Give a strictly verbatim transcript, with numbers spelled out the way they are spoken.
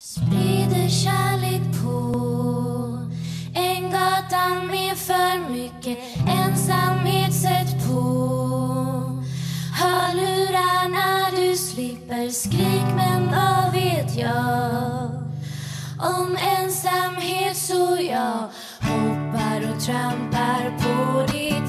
Sprider kärlek på en gata med för mycket ensamhet, sätt på hörlurar när du slipper skrik. Men vad vet jag om ensamhet, så jag hoppar och trampar på ditt